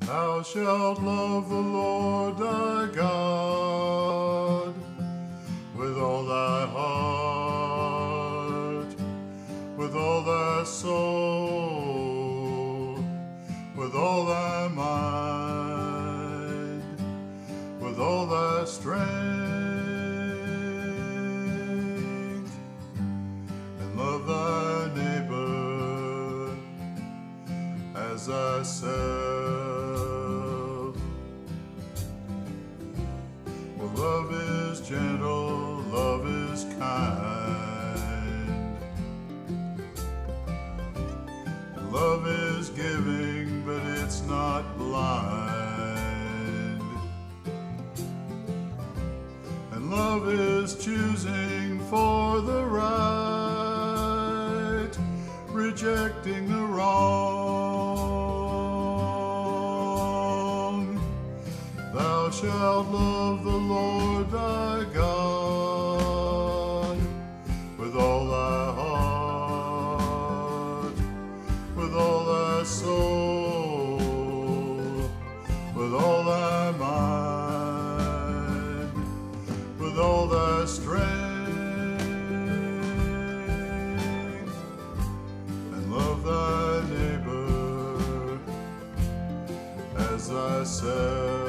Thou shalt love the Lord thy God with all thy heart, with all thy soul, with all thy mind, with all thy strength, and love thy neighbor as thyself. Well, love is gentle, love is kind, and love is giving, but it's not blind, and love is choosing for the right, rejecting the wrong. Thou shalt love the Lord thy God with all thy heart, with all thy soul, with all thy mind, with all thy strength, and love thy neighbor as thyself.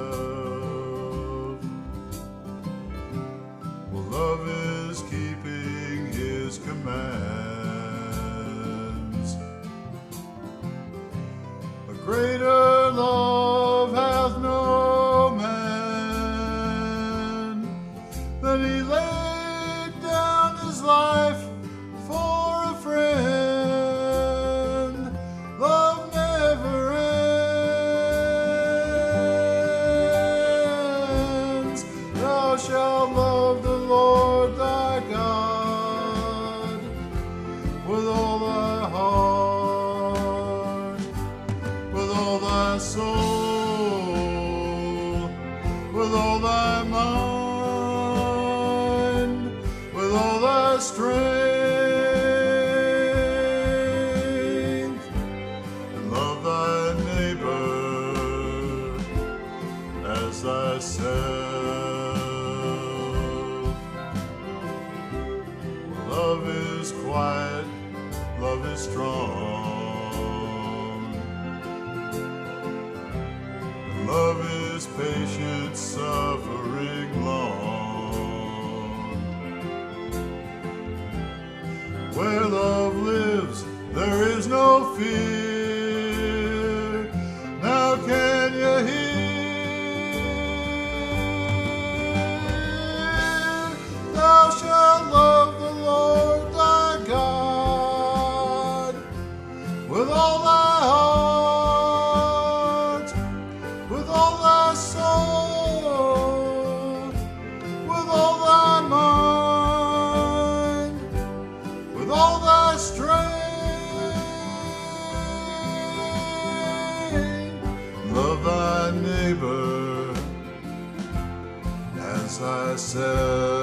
Love is keeping his commands. A greater love hath no man than he laid down his life for a friend. Love never ends. Thou shalt love the Lord thy God with all thy heart, with all thy soul, with all thy mind, with all thy strength, and love thy neighbor as thyself. Love is quiet, love is strong, love is patient, suffering long. Where love lives, there is no fear. Now can you hear? Thou shalt love the Lord thy God with all thy heart, with all thy soul, with all thy mind, with all thy strength. Love thy neighbor as thyself.